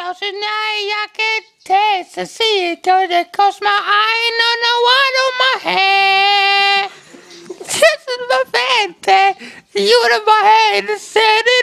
Als je naar jacket taste, dan zie je door de kost my I don't know what on my hair. This is my fantasy. You in my head, the city.